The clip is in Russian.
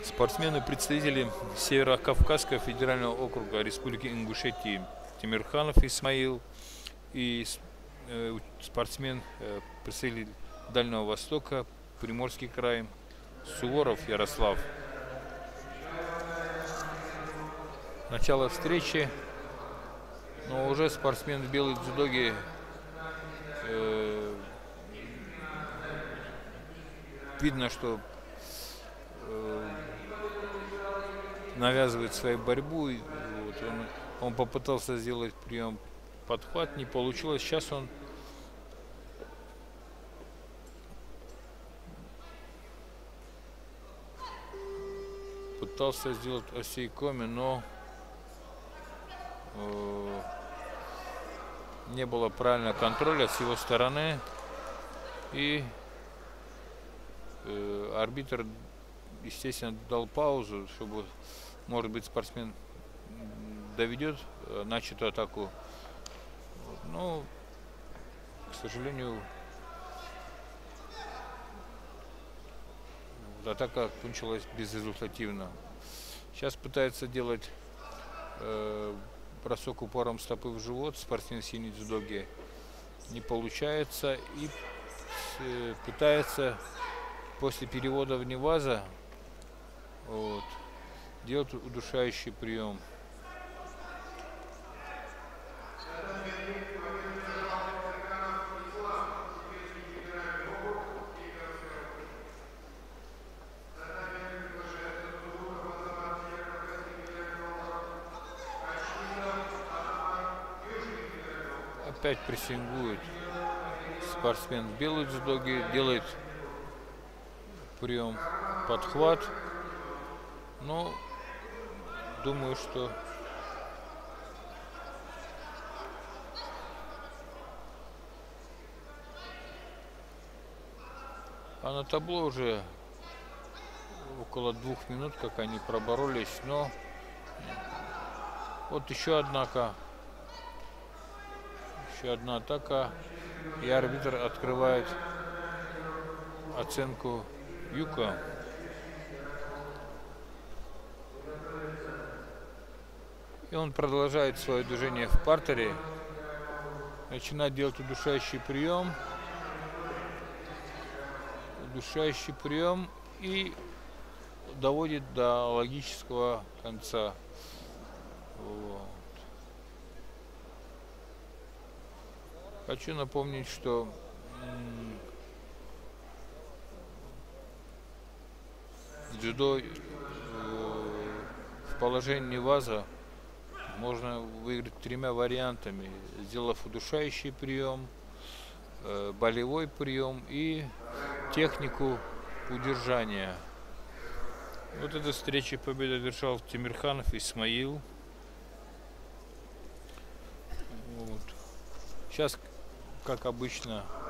Спортсмены-представители Северо-Кавказского федерального округа Республики Ингушетии Тимирханов Исмаил и спортсмен представитель Дальнего Востока, Приморский край, Суворов Ярослав. Начало встречи, но уже спортсмен в белой дзюдоге видно, что навязывает свою борьбу. Вот он попытался сделать прием подхват, не получилось. Сейчас он пытался сделать осейкоми, но не было правильного контроля с его стороны, и арбитр, естественно, дал паузу, чтобы, может быть, спортсмен доведет начатую атаку. Но, к сожалению, атака кончилась безрезультативно. Сейчас пытается делать бросок упором стопы в живот спортсмен в синей дзюдоге. Не получается, и пытается после перевода вне ваза делать удушающий прием. Опять прессингует спортсмен в белой дзюдоге, делает прием подхват, но думаю, что на табло уже около 2 минут, как они проборолись, но вот еще одна атака, и арбитр открывает оценку юка. И он продолжает свое движение в партере, начинает делать удушающий прием и доводит до логического конца. Вот. Хочу напомнить, что дзюдо в положении ваза можно выиграть 3 вариантами: сделав удушающий прием, болевой прием и технику удержания. Вот эта встреча победу одержал Тимирханов Исмаил. Вот. Сейчас, как обычно,